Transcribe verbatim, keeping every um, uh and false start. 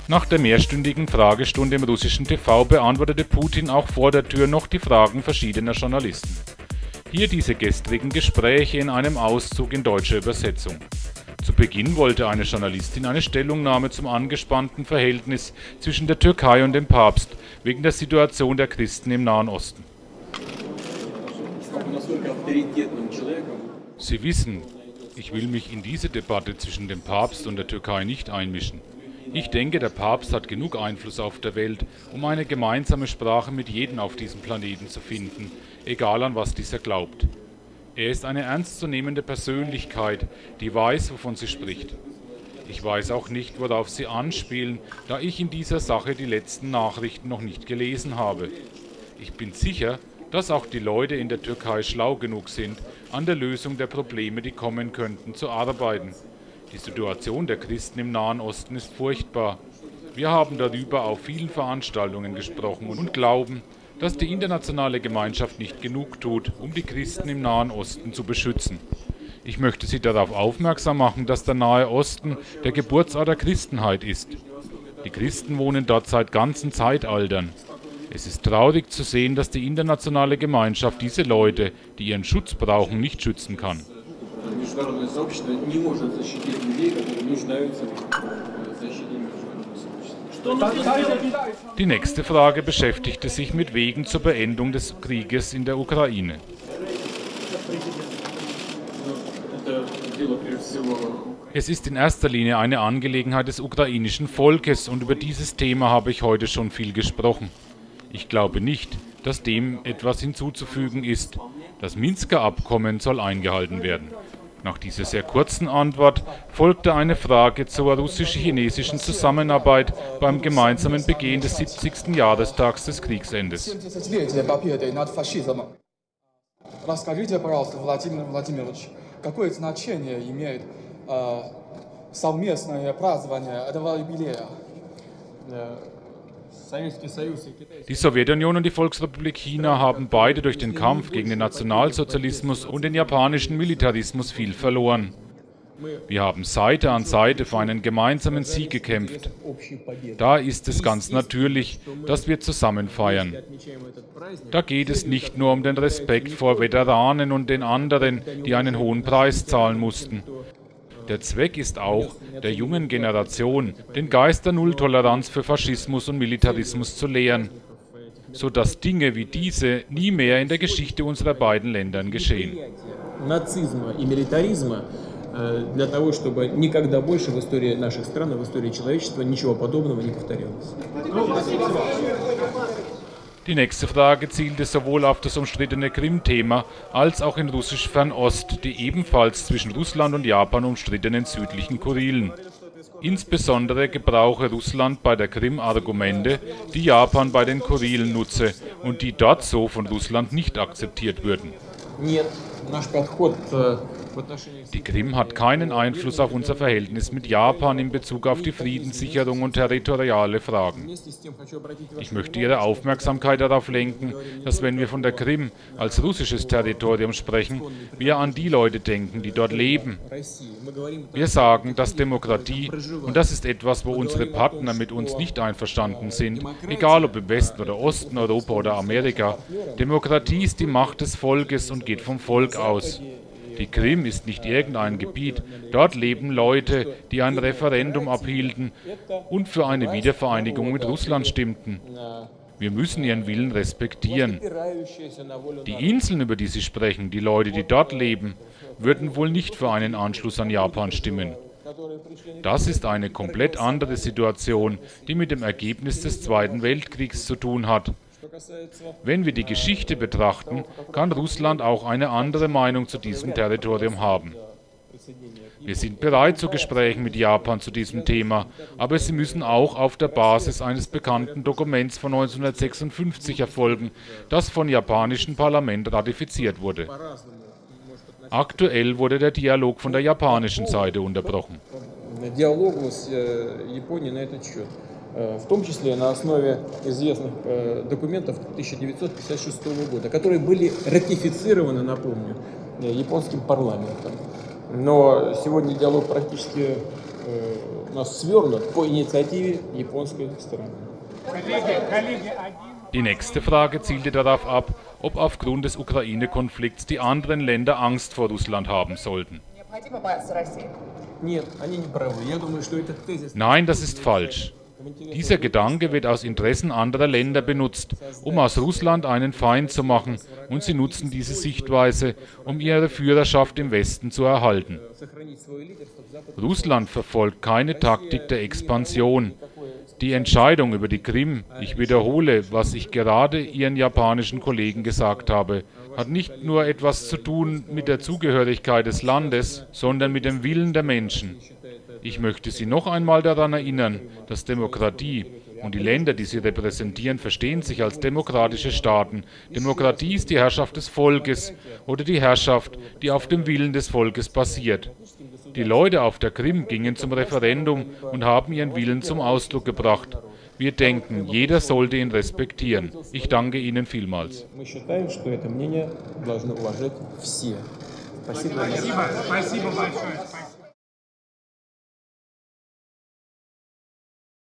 Nach der mehrstündigen Fragestunde im russischen T V beantwortete Putin auch vor der Tür noch die Fragen verschiedener Journalisten. Hier diese gestrigen Gespräche in einem Auszug in deutscher Übersetzung. Zu Beginn wollte eine Journalistin eine Stellungnahme zum angespannten Verhältnis zwischen der Türkei und dem Papst wegen der Situation der Christen im Nahen Osten. Sie wissen, ich will mich in diese Debatte zwischen dem Papst und der Türkei nicht einmischen. Ich denke, der Papst hat genug Einfluss auf der Welt, um eine gemeinsame Sprache mit jedem auf diesem Planeten zu finden, egal an was dieser glaubt. Er ist eine ernstzunehmende Persönlichkeit, die weiß, wovon sie spricht. Ich weiß auch nicht, worauf Sie anspielen, da ich in dieser Sache die letzten Nachrichten noch nicht gelesen habe. Ich bin sicher, dass auch die Leute in der Türkei schlau genug sind, an der Lösung der Probleme, die kommen könnten, zu arbeiten. Die Situation der Christen im Nahen Osten ist furchtbar. Wir haben darüber auf vielen Veranstaltungen gesprochen und glauben, dass die internationale Gemeinschaft nicht genug tut, um die Christen im Nahen Osten zu beschützen. Ich möchte Sie darauf aufmerksam machen, dass der Nahe Osten der Geburtsort der Christenheit ist. Die Christen wohnen dort seit ganzen Zeitaltern. Es ist traurig zu sehen, dass die internationale Gemeinschaft diese Leute, die ihren Schutz brauchen, nicht schützen kann. Die nächste Frage beschäftigte sich mit Wegen zur Beendung des Krieges in der Ukraine. Es ist in erster Linie eine Angelegenheit des ukrainischen Volkes und über dieses Thema habe ich heute schon viel gesprochen. Ich glaube nicht, dass dem etwas hinzuzufügen ist. Das Minsker Abkommen soll eingehalten werden. Nach dieser sehr kurzen Antwort folgte eine Frage zur russisch-chinesischen Zusammenarbeit beim gemeinsamen Begehen des siebzigsten Jahrestags des Kriegsendes. Die Sowjetunion und die Volksrepublik China haben beide durch den Kampf gegen den Nationalsozialismus und den japanischen Militarismus viel verloren. Wir haben Seite an Seite für einen gemeinsamen Sieg gekämpft. Da ist es ganz natürlich, dass wir zusammen feiern. Da geht es nicht nur um den Respekt vor Veteranen und den anderen, die einen hohen Preis zahlen mussten. Der Zweck ist auch, der jungen Generation den Geist der Nulltoleranz für Faschismus und Militarismus zu lehren, sodass Dinge wie diese nie mehr in der Geschichte unserer beiden Länder geschehen. Для того, чтобы никогда больше в истории наших стран и в истории человечества ничего подобного не повторялось. Die nächste Frage zielte sowohl auf das umstrittene Krim-Thema als auch in russisch Fernost, die ebenfalls zwischen Russland und Japan umstrittenen südlichen Kurilen. Insbesondere gebrauche Russland bei der Krim Argumente, die Japan bei den Kurilen nutze und die dort so von Russland nicht akzeptiert würden. Die Krim hat keinen Einfluss auf unser Verhältnis mit Japan in Bezug auf die Friedenssicherung und territoriale Fragen. Ich möchte Ihre Aufmerksamkeit darauf lenken, dass wenn wir von der Krim als russisches Territorium sprechen, wir an die Leute denken, die dort leben. Wir sagen, dass Demokratie, und das ist etwas, wo unsere Partner mit uns nicht einverstanden sind, egal ob im Westen oder Osten, Europa oder Amerika, Demokratie ist die Macht des Volkes und geht vom Volk aus. Die Krim ist nicht irgendein Gebiet. Dort leben Leute, die ein Referendum abhielten und für eine Wiedervereinigung mit Russland stimmten. Wir müssen ihren Willen respektieren. Die Inseln, über die Sie sprechen, die Leute, die dort leben, würden wohl nicht für einen Anschluss an Japan stimmen. Das ist eine komplett andere Situation, die mit dem Ergebnis des Zweiten Weltkriegs zu tun hat. Wenn wir die Geschichte betrachten, kann Russland auch eine andere Meinung zu diesem Territorium haben. Wir sind bereit zu Gesprächen mit Japan zu diesem Thema, aber sie müssen auch auf der Basis eines bekannten Dokuments von neunzehnhundertsechsundfünfzig erfolgen, das vom japanischen Parlament ratifiziert wurde. Aktuell wurde der Dialog von der japanischen Seite unterbrochen. В том числе на основе известных документов тысяча девятьсот пятьдесят шестого года, которые были ратифицированы, напомню, японским парламентом. Но сегодня диалог практически у нас свернут по инициативе японской стороны. Die nächste Frage zielte darauf ab, ob aufgrund des Ukraine-Konflikts die anderen Länder Angst vor Russland haben sollten. Nein, das ist falsch. Dieser Gedanke wird aus Interessen anderer Länder benutzt, um aus Russland einen Feind zu machen, und sie nutzen diese Sichtweise, um ihre Führerschaft im Westen zu erhalten. Russland verfolgt keine Taktik der Expansion. Die Entscheidung über die Krim, ich wiederhole, was ich gerade Ihren japanischen Kollegen gesagt habe, hat nicht nur etwas zu tun mit der Zugehörigkeit des Landes, sondern mit dem Willen der Menschen. Ich möchte Sie noch einmal daran erinnern, dass Demokratie, und die Länder, die sie repräsentieren, verstehen sich als demokratische Staaten. Demokratie ist die Herrschaft des Volkes oder die Herrschaft, die auf dem Willen des Volkes basiert. Die Leute auf der Krim gingen zum Referendum und haben ihren Willen zum Ausdruck gebracht. Wir denken, jeder sollte ihn respektieren. Ich danke Ihnen vielmals. Спасибо большое.